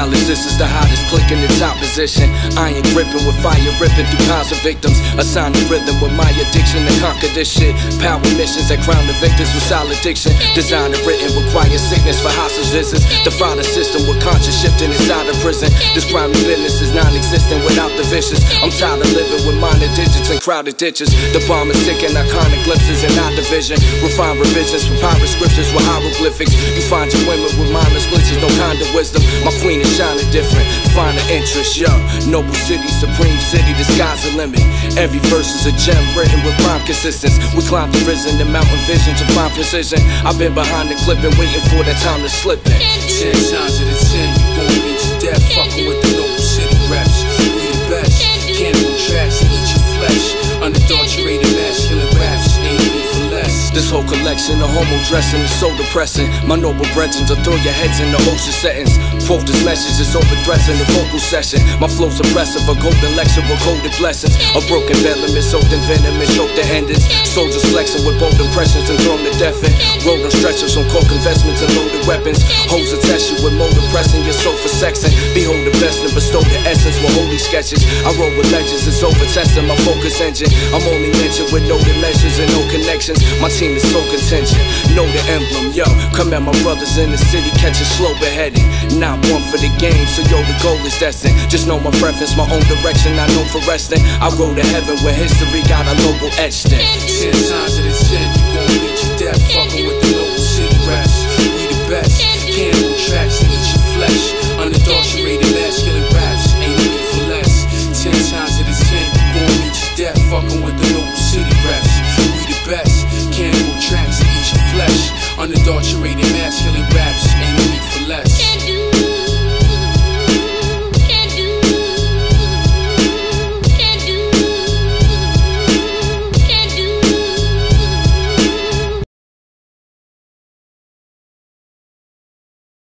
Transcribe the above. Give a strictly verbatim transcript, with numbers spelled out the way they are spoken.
knowledge, this is the hottest click in its opposition. Iron gripping with fire ripping through piles of victims. Assign the rhythm with my addiction to conquer this shit. Power missions that crown the victors with solid diction. Designed and written require sickness for hostage visits. Defy the system with conscious shifting inside a prison. This grimy business is non-existent without the vicious. I'm tired of living with minor digits and crowded ditches. The bomb is ticking, iconic glimpses and not division. Refined revisions from pirate scriptures with hieroglyphics. You find your women with mindless glitches, no kind of wisdom. My queen is shining different, find the interest, yo. Noble city, supreme city, the sky's the limit. Every verse is a gem written with rhyme consistence. We climb the risen, the mountain vision to find precision. I've been behind the clip and waiting for that time to slip in. Ten times out of ten, you gon' meet your death. Fucking with the noble city raps, we the best. Cannibal tracks, eat your flesh. Unadulterated masculine raps, ain't need for less. This whole collection of homo dressing is so depressing. My noble brethren will throw your heads in the ocean settings. Quote this message is overdressing the vocal session. My flow's oppressive, a golden lecture with coded blessings. A broken bedlam is soaked in venom and choked the endings. Soldiers flexing with bold impressions and thrown to death in. Rolled on stretchers from coke investments and loaded weapons. Hoes will test you with motor pressing your soul for sexing. Behold the best and bestow the essence with holy sketches. I roll with legends, it's over testing my focus engine. I'm only mentioned with noted measures and no connections. My team is so contention, know the emblem, yo. Come at my brothers in the city, catch a slow beheading. Not one for the game, so yo, the goal is destined. Just know my preference, my own direction, I know for resting. I'll go to heaven where history got a logo etched in. Ten times